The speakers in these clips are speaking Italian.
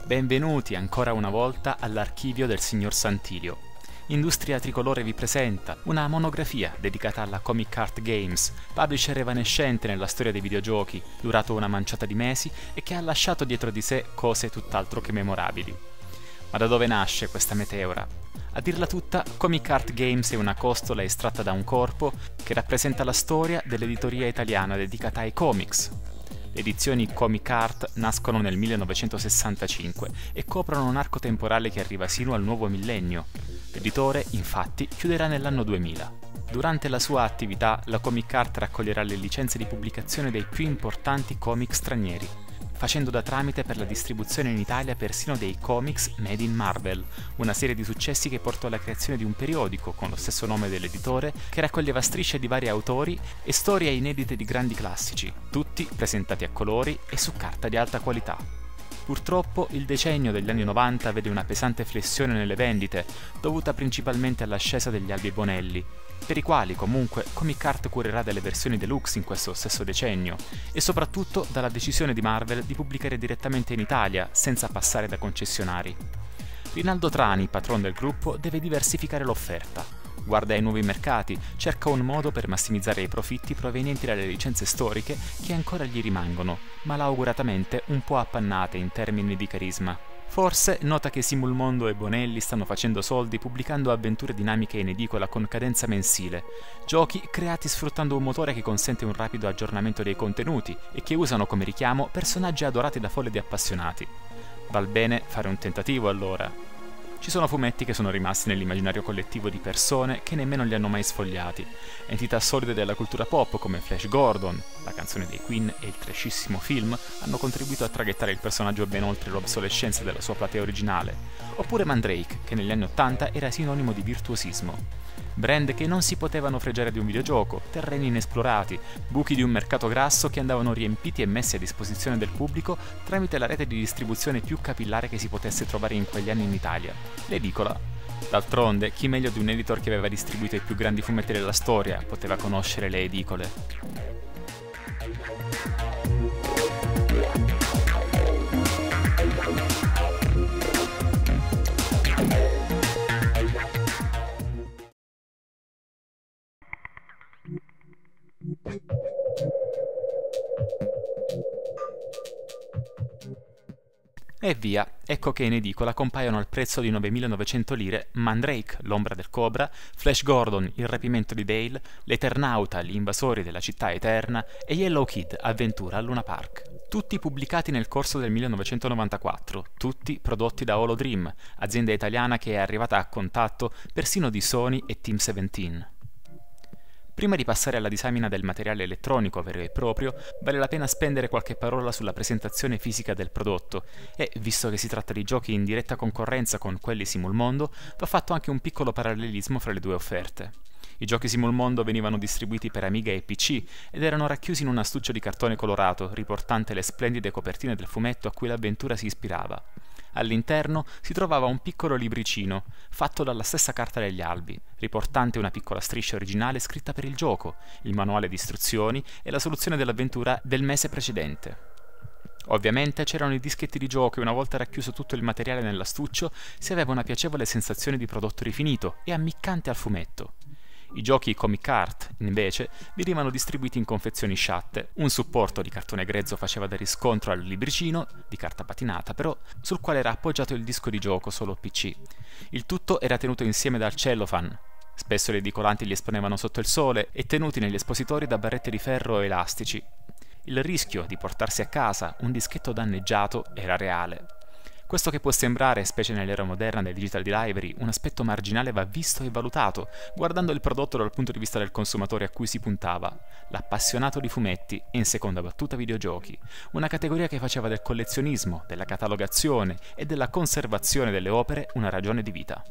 Benvenuti ancora una volta all'archivio del signor Santilio. Industria Tricolore vi presenta una monografia dedicata alla Comic Art Games, publisher evanescente nella storia dei videogiochi, durato una manciata di mesi e che ha lasciato dietro di sé cose tutt'altro che memorabili. Ma da dove nasce questa meteora? A dirla tutta, Comic Art Games è una costola estratta da un corpo che rappresenta la storia dell'editoria italiana dedicata ai comics. Le edizioni Comic Art nascono nel 1965 e coprono un arco temporale che arriva sino al nuovo millennio. L'editore, infatti, chiuderà nell'anno 2000. Durante la sua attività, la Comic Art raccoglierà le licenze di pubblicazione dei più importanti comic stranieri, facendo da tramite per la distribuzione in Italia persino dei comics Made in Marvel, una serie di successi che portò alla creazione di un periodico con lo stesso nome dell'editore che raccoglieva strisce di vari autori e storie inedite di grandi classici, tutti presentati a colori e su carta di alta qualità. Purtroppo il decennio degli anni 90 vede una pesante flessione nelle vendite, dovuta principalmente all'ascesa degli albi Bonelli, per i quali comunque Comic Art curerà delle versioni deluxe in questo stesso decennio, e soprattutto dalla decisione di Marvel di pubblicare direttamente in Italia, senza passare da concessionari. Rinaldo Trani, patron del gruppo, deve diversificare l'offerta. Guarda ai nuovi mercati, cerca un modo per massimizzare i profitti provenienti dalle licenze storiche che ancora gli rimangono, malauguratamente un po' appannate in termini di carisma. Forse nota che Simulmondo e Bonelli stanno facendo soldi pubblicando avventure dinamiche in edicola con cadenza mensile, giochi creati sfruttando un motore che consente un rapido aggiornamento dei contenuti e che usano come richiamo personaggi adorati da folle di appassionati. Val bene fare un tentativo allora. Ci sono fumetti che sono rimasti nell'immaginario collettivo di persone che nemmeno li hanno mai sfogliati, entità solide della cultura pop come Flash Gordon, la canzone dei Queen e il trashissimo film hanno contribuito a traghettare il personaggio ben oltre l'obsolescenza della sua platea originale, oppure Mandrake, che negli anni '80 era sinonimo di virtuosismo. Brand che non si potevano fregiare di un videogioco, terreni inesplorati, buchi di un mercato grasso che andavano riempiti e messi a disposizione del pubblico tramite la rete di distribuzione più capillare che si potesse trovare in quegli anni in Italia, l'edicola. D'altronde, chi meglio di un editor che aveva distribuito i più grandi fumetti della storia poteva conoscere le edicole? E via, ecco che in edicola compaiono al prezzo di 9.900 lire Mandrake, l'ombra del Cobra, Flash Gordon, il rapimento di Dale, l'Eternauta, gli invasori della città eterna e Yellow Kid, avventura a Luna Park. Tutti pubblicati nel corso del 1994, tutti prodotti da Holodream, azienda italiana che è arrivata a contatto persino di Sony e Team 17. Prima di passare alla disamina del materiale elettronico vero e proprio, vale la pena spendere qualche parola sulla presentazione fisica del prodotto e, visto che si tratta di giochi in diretta concorrenza con quelli Simulmondo, va fatto anche un piccolo parallelismo fra le due offerte. I giochi Simulmondo venivano distribuiti per Amiga e PC ed erano racchiusi in un astuccio di cartone colorato, riportante le splendide copertine del fumetto a cui l'avventura si ispirava. All'interno si trovava un piccolo libricino, fatto dalla stessa carta degli albi, riportante una piccola striscia originale scritta per il gioco, il manuale di istruzioni e la soluzione dell'avventura del mese precedente. Ovviamente c'erano i dischetti di gioco e una volta racchiuso tutto il materiale nell'astuccio si aveva una piacevole sensazione di prodotto rifinito e ammiccante al fumetto. I giochi Comic Art, invece, venivano distribuiti in confezioni sciatte. Un supporto di cartone grezzo faceva da riscontro al libricino, di carta patinata però, sul quale era appoggiato il disco di gioco solo PC. Il tutto era tenuto insieme dal cellophane. Spesso le edicolanti li esponevano sotto il sole e tenuti negli espositori da barrette di ferro e elastici. Il rischio di portarsi a casa un dischetto danneggiato era reale. Questo che può sembrare, specie nell'era moderna del digital delivery, un aspetto marginale va visto e valutato, guardando il prodotto dal punto di vista del consumatore a cui si puntava, l'appassionato di fumetti e in seconda battuta videogiochi, una categoria che faceva del collezionismo, della catalogazione e della conservazione delle opere una ragione di vita.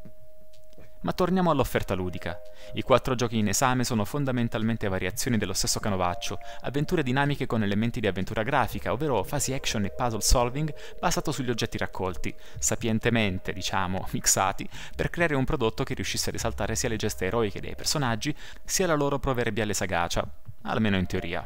Ma torniamo all'offerta ludica. I 4 giochi in esame sono fondamentalmente variazioni dello stesso canovaccio, avventure dinamiche con elementi di avventura grafica, ovvero fasi action e puzzle solving basato sugli oggetti raccolti, sapientemente, mixati, per creare un prodotto che riuscisse a risaltare sia le gesta eroiche dei personaggi, sia la loro proverbiale sagacia, almeno in teoria.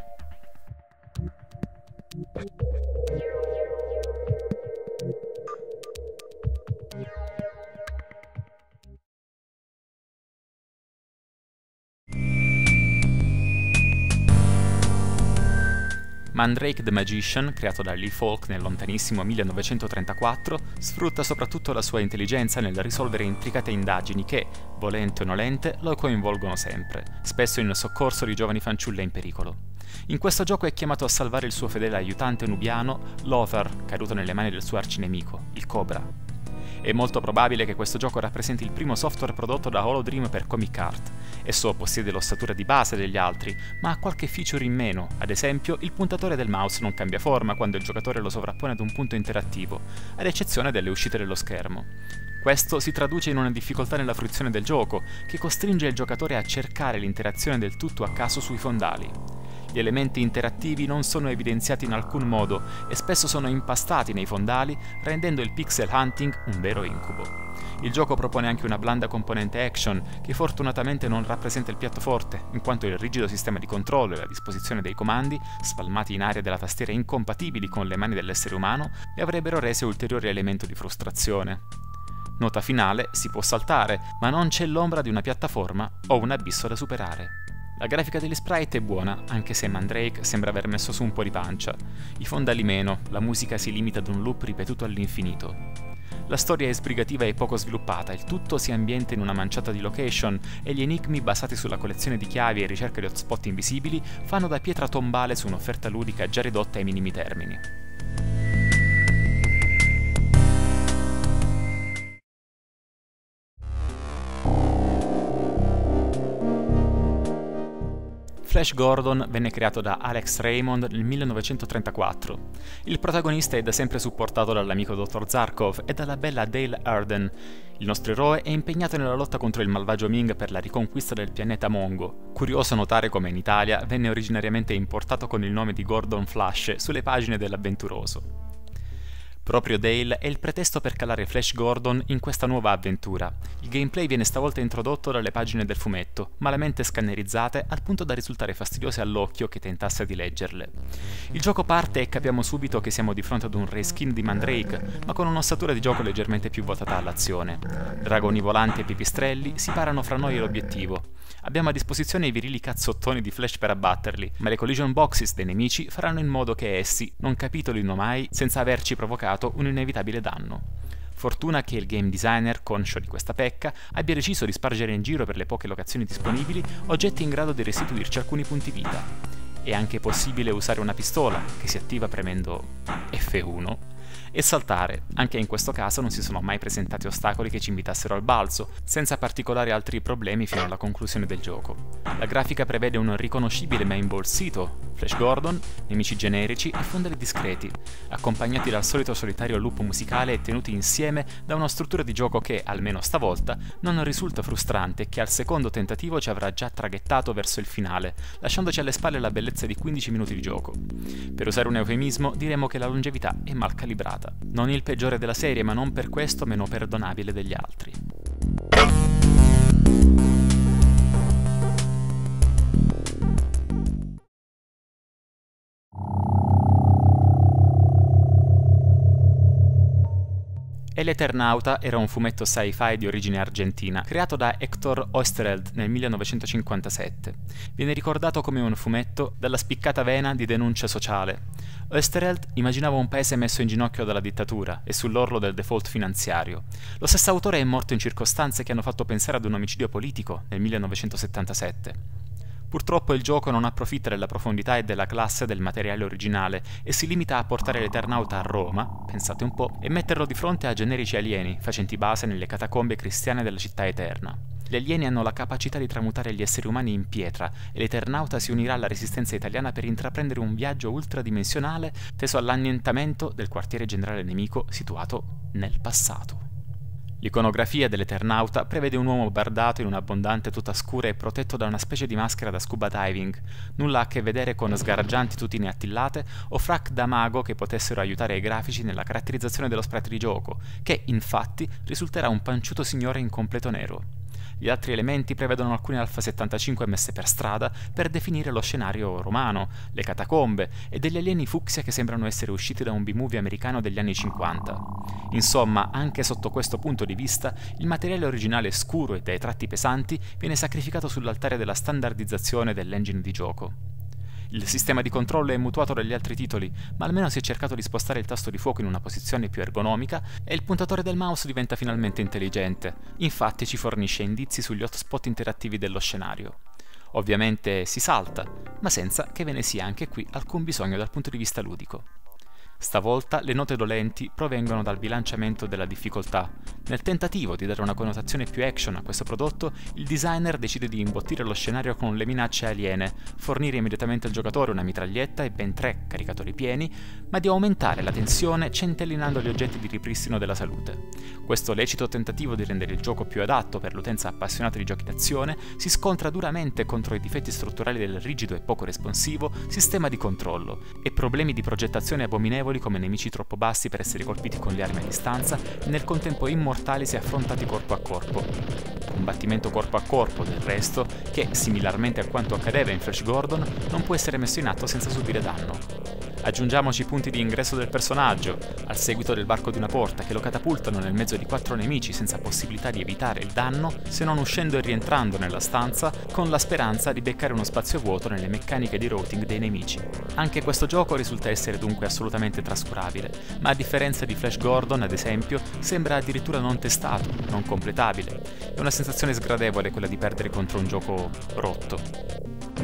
Mandrake the Magician, creato da Lee Falk nel lontanissimo 1934, sfrutta soprattutto la sua intelligenza nel risolvere intricate indagini che, volente o nolente, lo coinvolgono sempre, spesso in soccorso di giovani fanciulle in pericolo. In questo gioco è chiamato a salvare il suo fedele aiutante nubiano, Lothar, caduto nelle mani del suo arcinemico, il Cobra. È molto probabile che questo gioco rappresenti il primo software prodotto da Holodream per Comic Art. Esso possiede l'ossatura di base degli altri, ma ha qualche feature in meno, ad esempio il puntatore del mouse non cambia forma quando il giocatore lo sovrappone ad un punto interattivo, ad eccezione delle uscite dello schermo. Questo si traduce in una difficoltà nella fruizione del gioco, che costringe il giocatore a cercare l'interazione del tutto a caso sui fondali. Gli elementi interattivi non sono evidenziati in alcun modo e spesso sono impastati nei fondali, rendendo il pixel hunting un vero incubo. Il gioco propone anche una blanda componente action, che fortunatamente non rappresenta il piatto forte, in quanto il rigido sistema di controllo e la disposizione dei comandi, spalmati in aree della tastiera incompatibili con le mani dell'essere umano, le avrebbero rese ulteriore elemento di frustrazione. Nota finale: si può saltare, ma non c'è l'ombra di una piattaforma o un abisso da superare. La grafica degli sprite è buona, anche se Mandrake sembra aver messo su un po' di pancia. I fondali meno, la musica si limita ad un loop ripetuto all'infinito. La storia è sbrigativa e poco sviluppata, il tutto si ambienta in una manciata di location e gli enigmi basati sulla collezione di chiavi e ricerca di hotspot invisibili fanno da pietra tombale su un'offerta ludica già ridotta ai minimi termini. Flash Gordon venne creato da Alex Raymond nel 1934. Il protagonista è da sempre supportato dall'amico Dr. Zarkov e dalla bella Dale Arden. Il nostro eroe è impegnato nella lotta contro il malvagio Ming per la riconquista del pianeta Mongo. Curioso notare come in Italia venne originariamente importato con il nome di Gordon Flash sulle pagine dell'avventuroso. Proprio Dale è il pretesto per calare Flash Gordon in questa nuova avventura. Il gameplay viene stavolta introdotto dalle pagine del fumetto, malamente scannerizzate al punto da risultare fastidiose all'occhio che tentasse di leggerle. Il gioco parte e capiamo subito che siamo di fronte ad un reskin di Mandrake, ma con un'ossatura di gioco leggermente più votata all'azione. Dragoni volanti e pipistrelli si parano fra noi e l'obiettivo. Abbiamo a disposizione i virili cazzottoni di Flash per abbatterli, ma le collision boxes dei nemici faranno in modo che essi non capitolino mai senza averci provocato un inevitabile danno. Fortuna che il game designer, conscio di questa pecca, abbia deciso di spargere in giro per le poche locazioni disponibili oggetti in grado di restituirci alcuni punti vita. È anche possibile usare una pistola, che si attiva premendo F1, e saltare. Anche in questo caso non si sono mai presentati ostacoli che ci invitassero al balzo, senza particolari altri problemi fino alla conclusione del gioco. La grafica prevede un riconoscibile ma imbolsito Flash Gordon, nemici generici e fondali discreti, accompagnati dal solito solitario loop musicale e tenuti insieme da una struttura di gioco che, almeno stavolta, non risulta frustrante e che al secondo tentativo ci avrà già traghettato verso il finale, lasciandoci alle spalle la bellezza di 15 minuti di gioco. Per usare un eufemismo, diremo che la longevità è mal calibrata. Non il peggiore della serie, ma non per questo meno perdonabile degli altri. El Eternauta era un fumetto sci-fi di origine argentina, creato da Héctor Oesterheld nel 1957. Viene ricordato come un fumetto dalla spiccata vena di denuncia sociale. Oesterheld immaginava un paese messo in ginocchio dalla dittatura e sull'orlo del default finanziario. Lo stesso autore è morto in circostanze che hanno fatto pensare ad un omicidio politico nel 1977. Purtroppo il gioco non approfitta della profondità e della classe del materiale originale e si limita a portare l'Eternauta a Roma, pensate un po', e metterlo di fronte a generici alieni, facenti base nelle catacombe cristiane della città eterna. Gli alieni hanno la capacità di tramutare gli esseri umani in pietra e l'Eternauta si unirà alla resistenza italiana per intraprendere un viaggio ultradimensionale teso all'annientamento del quartiere generale nemico situato nel passato. L'iconografia dell'Eternauta prevede un uomo bardato in un'abbondante tuta scura e protetto da una specie di maschera da scuba diving, nulla a che vedere con sgaraggianti tutine attillate o frac da mago che potessero aiutare i grafici nella caratterizzazione dello sprite di gioco, che infatti risulterà un panciuto signore in completo nero. Gli altri elementi prevedono alcune Alfa 75 messe per strada per definire lo scenario romano, le catacombe e degli alieni fucsia che sembrano essere usciti da un B-movie americano degli anni 50. Insomma, anche sotto questo punto di vista, il materiale originale scuro e dai tratti pesanti viene sacrificato sull'altare della standardizzazione dell'engine di gioco. Il sistema di controllo è mutuato dagli altri titoli, ma almeno si è cercato di spostare il tasto di fuoco in una posizione più ergonomica e il puntatore del mouse diventa finalmente intelligente. Infatti ci fornisce indizi sugli hotspot interattivi dello scenario. Ovviamente si salta, ma senza che ve ne sia anche qui alcun bisogno dal punto di vista ludico. Stavolta le note dolenti provengono dal bilanciamento della difficoltà. Nel tentativo di dare una connotazione più action a questo prodotto, il designer decide di imbottire lo scenario con le minacce aliene, fornire immediatamente al giocatore una mitraglietta e ben 3 caricatori pieni, ma di aumentare la tensione centellinando gli oggetti di ripristino della salute. Questo lecito tentativo di rendere il gioco più adatto per l'utenza appassionata di giochi d'azione si scontra duramente contro i difetti strutturali del rigido e poco responsivo sistema di controllo e problemi di progettazione abominevoli come nemici troppo bassi per essere colpiti con le armi a distanza e nel contempo immortali se affrontati corpo a corpo. Combattimento corpo a corpo, del resto, che, similarmente a quanto accadeva in Flash Gordon, non può essere messo in atto senza subire danno. Aggiungiamoci i punti di ingresso del personaggio, al seguito del varco di una porta che lo catapultano nel mezzo di 4 nemici senza possibilità di evitare il danno, se non uscendo e rientrando nella stanza, con la speranza di beccare uno spazio vuoto nelle meccaniche di routing dei nemici. Anche questo gioco risulta essere dunque assolutamente trascurabile, ma a differenza di Flash Gordon, ad esempio, sembra addirittura non testato, non completabile. È una sensazione sgradevole quella di perdere contro un gioco rotto.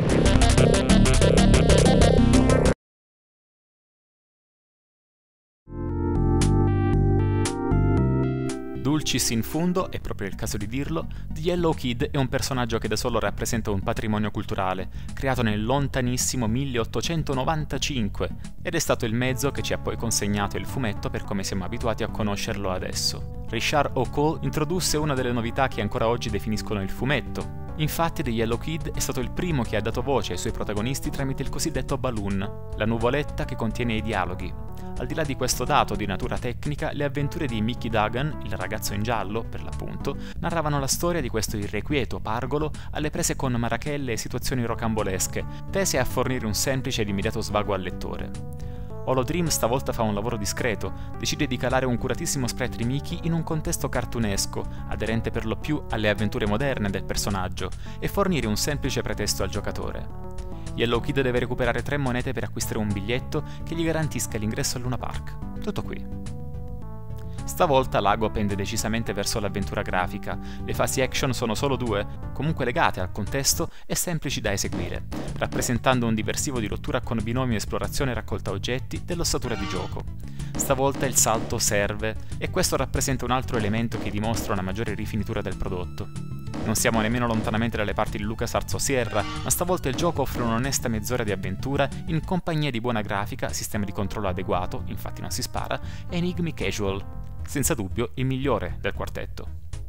Dulcis in fundo, è proprio il caso di dirlo, The Yellow Kid è un personaggio che da solo rappresenta un patrimonio culturale, creato nel lontanissimo 1895, ed è stato il mezzo che ci ha poi consegnato il fumetto per come siamo abituati a conoscerlo adesso. Richard O'Cole introdusse una delle novità che ancora oggi definiscono il fumetto. Infatti The Yellow Kid è stato il primo che ha dato voce ai suoi protagonisti tramite il cosiddetto balloon, la nuvoletta che contiene i dialoghi. Al di là di questo dato di natura tecnica, le avventure di Mickey Dugan, il ragazzo in giallo, per l'appunto, narravano la storia di questo irrequieto pargolo alle prese con marachelle e situazioni rocambolesche, tese a fornire un semplice ed immediato svago al lettore. Holodream stavolta fa un lavoro discreto, decide di calare un curatissimo sprite Mickey in un contesto cartunesco, aderente per lo più alle avventure moderne del personaggio, e fornire un semplice pretesto al giocatore. Yellow Kid deve recuperare 3 monete per acquistare un biglietto che gli garantisca l'ingresso al Luna Park. Tutto qui. Stavolta l'ago pende decisamente verso l'avventura grafica, le fasi action sono solo 2, comunque legate al contesto e semplici da eseguire, rappresentando un diversivo di rottura con binomio esplorazione e raccolta oggetti dell'ossatura di gioco. Stavolta il salto serve, e questo rappresenta un altro elemento che dimostra una maggiore rifinitura del prodotto. Non siamo nemmeno lontanamente dalle parti di LucasArts o Sierra, ma stavolta il gioco offre un'onesta mezz'ora di avventura in compagnia di buona grafica, sistema di controllo adeguato, infatti non si spara, e enigmi casual. Senza dubbio il migliore del quartetto.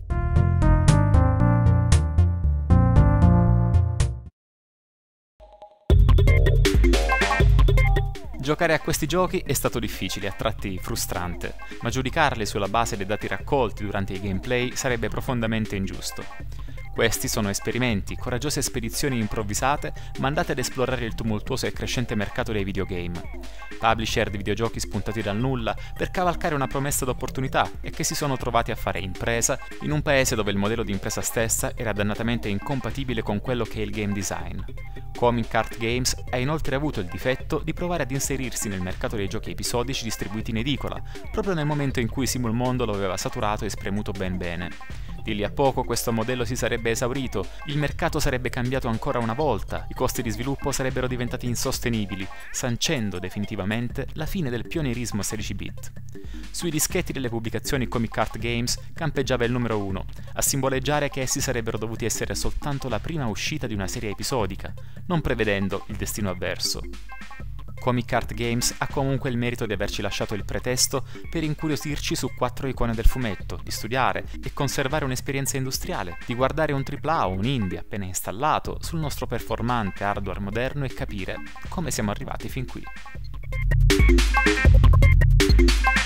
Giocare a questi giochi è stato difficile, a tratti frustrante, ma giudicarli sulla base dei dati raccolti durante i gameplay sarebbe profondamente ingiusto. Questi sono esperimenti, coraggiose spedizioni improvvisate mandate ad esplorare il tumultuoso e crescente mercato dei videogame. Publisher di videogiochi spuntati dal nulla per cavalcare una promessa d'opportunità e che si sono trovati a fare impresa in un paese dove il modello di impresa stessa era dannatamente incompatibile con quello che è il game design. Comic Art Games ha inoltre avuto il difetto di provare ad inserirsi nel mercato dei giochi episodici distribuiti in edicola, proprio nel momento in cui Simul Mondo lo aveva saturato e spremuto ben bene. Di lì a poco questo modello si sarebbe esaurito, il mercato sarebbe cambiato ancora una volta, i costi di sviluppo sarebbero diventati insostenibili, sancendo definitivamente la fine del pionierismo 16-bit. Sui dischetti delle pubblicazioni Comic Art Games campeggiava il numero 1, a simboleggiare che essi sarebbero dovuti essere soltanto la prima uscita di una serie episodica, non prevedendo il destino avverso. Comic Art Games ha comunque il merito di averci lasciato il pretesto per incuriosirci su 4 icone del fumetto, di studiare e conservare un'esperienza industriale, di guardare un AAA o un indie appena installato sul nostro performante hardware moderno e capire come siamo arrivati fin qui.